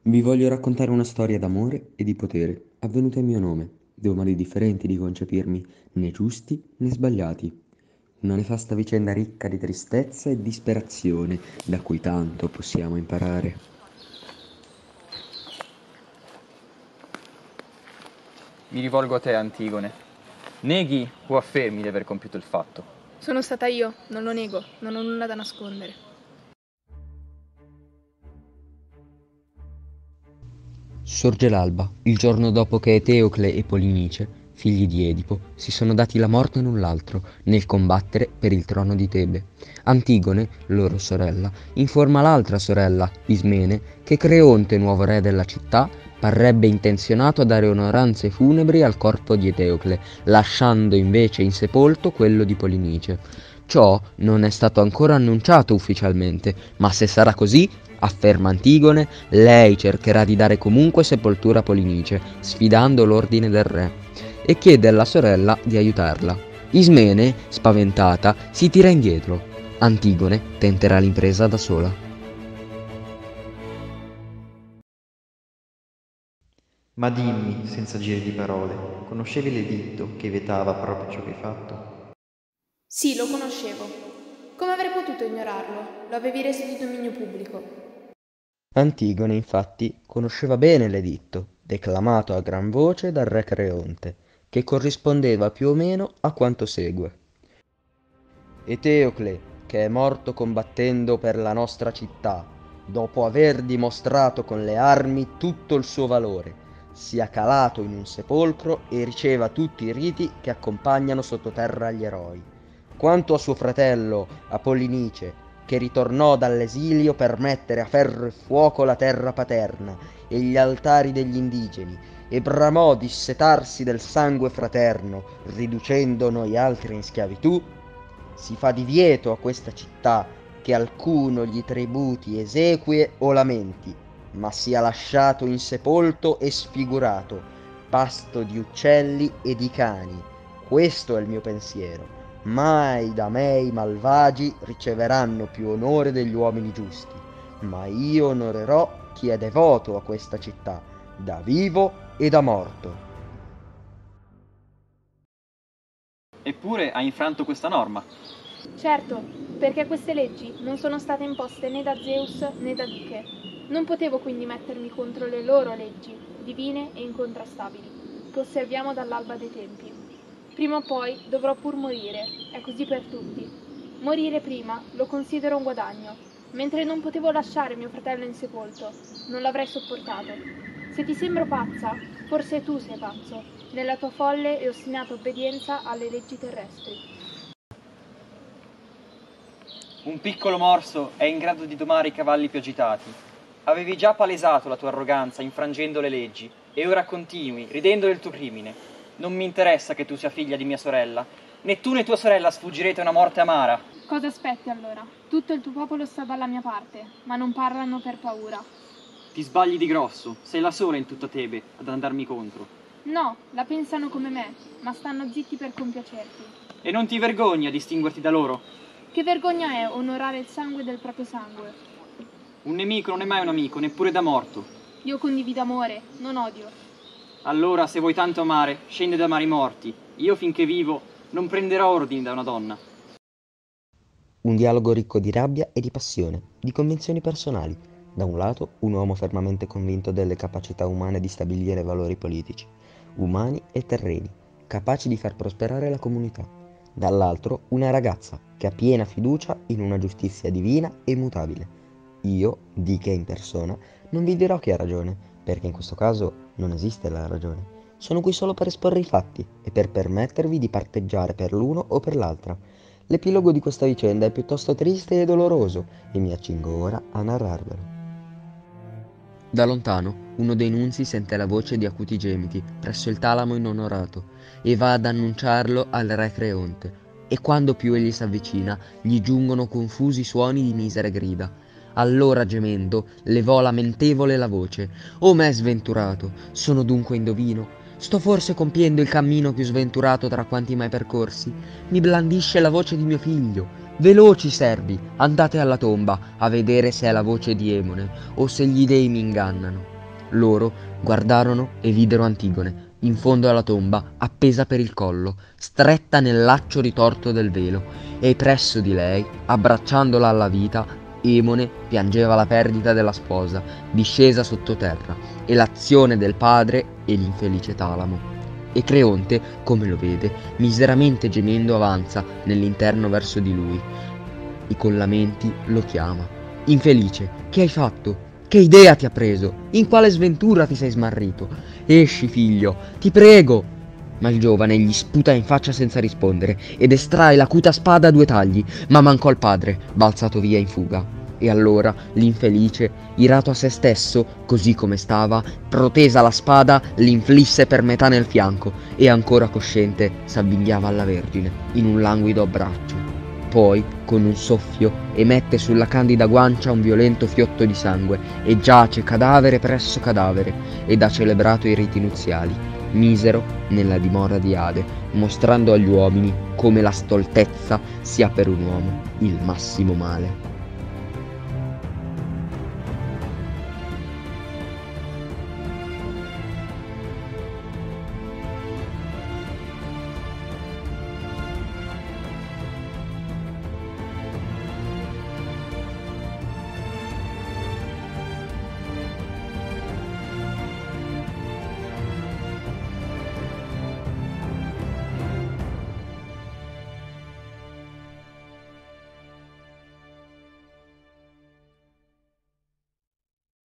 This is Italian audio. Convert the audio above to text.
Vi voglio raccontare una storia d'amore e di potere, avvenuta in mio nome, due modi differenti di concepirmi, né giusti né sbagliati. Una nefasta vicenda ricca di tristezza e disperazione, da cui tanto possiamo imparare. Mi rivolgo a te, Antigone. Neghi o affermi di aver compiuto il fatto? Sono stata io, non lo nego, non ho nulla da nascondere. Sorge l'alba, il giorno dopo che Eteocle e Polinice, figli di Edipo, si sono dati la morte l'un l'altro nel combattere per il trono di Tebe. Antigone, loro sorella, informa l'altra sorella, Ismene, che Creonte, nuovo re della città, parrebbe intenzionato a dare onoranze funebri al corpo di Eteocle, lasciando invece insepolto quello di Polinice. Ciò non è stato ancora annunciato ufficialmente, ma se sarà così, afferma Antigone, lei cercherà di dare comunque sepoltura a Polinice, sfidando l'ordine del re, e chiede alla sorella di aiutarla. Ismene, spaventata, si tira indietro. Antigone tenterà l'impresa da sola. Ma dimmi, senza giri di parole, conoscevi l'editto che vietava proprio ciò che hai fatto? Sì, lo conoscevo. Come avrei potuto ignorarlo? Lo avevi reso di dominio pubblico. Antigone, infatti, conosceva bene l'editto, declamato a gran voce dal re Creonte, che corrispondeva più o meno a quanto segue. Eteocle, che è morto combattendo per la nostra città, dopo aver dimostrato con le armi tutto il suo valore, sia calato in un sepolcro e riceva tutti i riti che accompagnano sottoterra gli eroi. Quanto a suo fratello Apollinice, che ritornò dall'esilio per mettere a ferro e fuoco la terra paterna e gli altari degli indigeni, e bramò di setarsi del sangue fraterno, riducendo noi altri in schiavitù, si fa divieto a questa città che alcuno gli tributi esequie o lamenti, ma sia lasciato insepolto e sfigurato, pasto di uccelli e di cani. Questo è il mio pensiero. Mai da me i malvagi riceveranno più onore degli uomini giusti, ma io onorerò chi è devoto a questa città, da vivo e da morto. Eppure hai infranto questa norma. Certo, perché queste leggi non sono state imposte né da Zeus né da Diche. Non potevo quindi mettermi contro le loro leggi, divine e incontrastabili, che osserviamo dall'alba dei tempi. Prima o poi dovrò pur morire, è così per tutti. Morire prima lo considero un guadagno, mentre non potevo lasciare mio fratello insepolto, non l'avrei sopportato. Se ti sembro pazza, forse tu sei pazzo, nella tua folle e ostinata obbedienza alle leggi terrestri. Un piccolo morso è in grado di domare i cavalli più agitati. Avevi già palesato la tua arroganza infrangendo le leggi, e ora continui, ridendo del tuo crimine. Non mi interessa che tu sia figlia di mia sorella. Né tu né tua sorella sfuggirete a una morte amara. Cosa aspetti allora? Tutto il tuo popolo sta dalla mia parte, ma non parlano per paura. Ti sbagli di grosso, sei la sola in tutta Tebe ad andarmi contro. No, la pensano come me, ma stanno zitti per compiacerti. E non ti vergogni a distinguerti da loro? Che vergogna è onorare il sangue del proprio sangue. Un nemico non è mai un amico, neppure da morto. Io condivido amore, non odio. Allora, se vuoi tanto amare, scende ad amare i morti. Io, finché vivo, non prenderò ordini da una donna. Un dialogo ricco di rabbia e di passione, di convinzioni personali. Da un lato, un uomo fermamente convinto delle capacità umane di stabilire valori politici, umani e terreni, capaci di far prosperare la comunità. Dall'altro, una ragazza che ha piena fiducia in una giustizia divina e immutabile. Io, Dike in persona, non vi dirò chi ha ragione, perché in questo caso non esiste la ragione. Sono qui solo per esporre i fatti e per permettervi di parteggiare per l'uno o per l'altra. L'epilogo di questa vicenda è piuttosto triste e doloroso e mi accingo ora a narrarvelo. Da lontano, uno dei nunzi sente la voce di acuti gemiti presso il talamo inonorato e va ad annunciarlo al re Creonte, e quando più egli s'avvicina, gli giungono confusi suoni di misere grida. Allora, gemendo, levò lamentevole la voce: «O me sventurato, sono dunque indovino? Sto forse compiendo il cammino più sventurato tra quanti mai percorsi? Mi blandisce la voce di mio figlio. Veloci servi, andate alla tomba a vedere se è la voce di Emone o se gli dei mi ingannano». Loro guardarono e videro Antigone, in fondo alla tomba, appesa per il collo, stretta nel laccio ritorto del velo, e presso di lei, abbracciandola alla vita, Emone piangeva la perdita della sposa, discesa sottoterra, e l'azione del padre e l'infelice Talamo. E Creonte, come lo vede, miseramente gemendo avanza nell'interno verso di lui, e con lamenti lo chiama. Infelice, che hai fatto? Che idea ti ha preso? In quale sventura ti sei smarrito? Esci, figlio, ti prego! Ma il giovane gli sputa in faccia senza rispondere ed estrae l'acuta spada a 2 tagli, ma mancò il padre, balzato via in fuga. E allora l'infelice, irato a se stesso, così come stava, protesa la spada, l'inflisse per metà nel fianco e ancora cosciente s'avvinghiava alla Vergine in un languido abbraccio. Poi, con un soffio, emette sulla candida guancia un violento fiotto di sangue e giace cadavere presso cadavere ed ha celebrato i riti nuziali, misero nella dimora di Ade, mostrando agli uomini come la stoltezza sia per un uomo il massimo male.